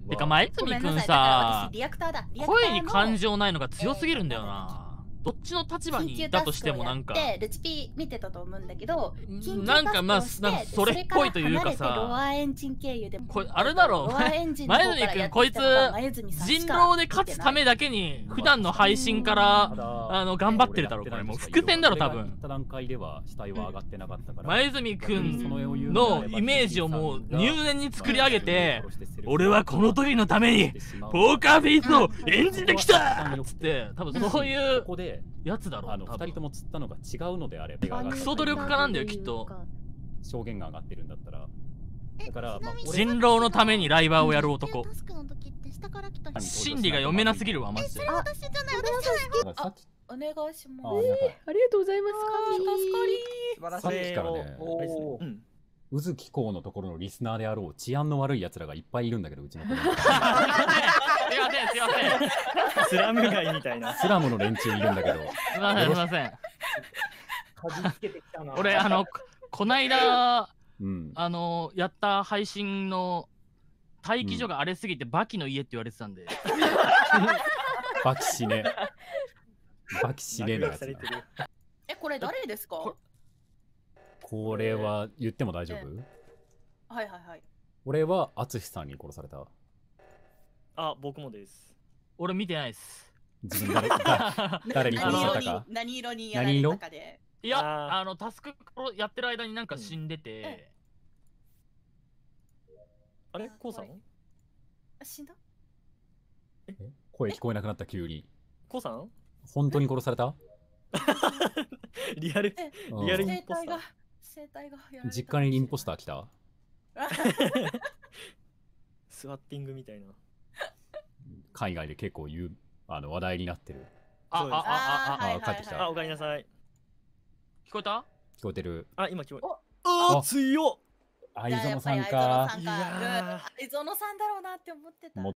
てか前泉くんごめんなさいだからさ私、リアクターだ。リアクターの声に感情ないのが強すぎるんだよな。どっちの立場にいたとしてもなんかでルチピ見てたと思うんだけど、 なんかまあなんかそれっぽいというかさ、 ロアエンジン経由でこれあれだろ、前泉くんこいつ人狼で勝つためだけに普段の配信から頑張ってるだろ。これもう伏線だろ多分。 段階では死体は上がってなかったから、 前泉くんのイメージをもう入念に作り上げて、俺はこの時のためにポーカーフェイスを演じてきたっつって多分そういうやつだろ。 2人とも釣ったのが違うのであればクソ努力家なんだよきっと。 証言が上がってるんだったら、だから人狼のためにライバーをやる男。心理が読めなすぎるわマジで。 私じゃない私じゃない。お願いします。 ありがとうございます。 さっきからね、宇津木公のところのリスナーであろう治安の悪い奴らがいっぱいいるんだけど、うちの子に。 すいませんすいません。 スラム街みたいな。 スラムの連中いるんだけど。 すいませんすいません。俺こないだやった配信の待機所が荒れすぎてバキの家って言われてたんで。 バキ死ね。バキ死ねのやつ。 これ誰ですか？ これは言っても大丈夫？ はいはいはい。 俺は淳さんに殺された。 あ、僕もです。 俺見てないです。 自分誰に殺されたか？ 何色にやられたかで。 いや、タスクやってる間になんか死んでて。 あれコウさん？ 死んだ？ 声聞こえなくなった急に。 コウさん？ 本当に殺された？ リアルインポスター。 生体が実家にインポスター来た？ スワッティングみたいな。 海外で結構話題になってる。 帰ってきた。 おかえりなさい。 聞こえた？ 聞こえてる。 あ、今聞こえ。強っ。 藍園さんか。 いや藍園さんだろうなって思ってた。